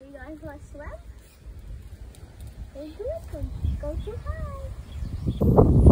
You guys want to swim? Go too high.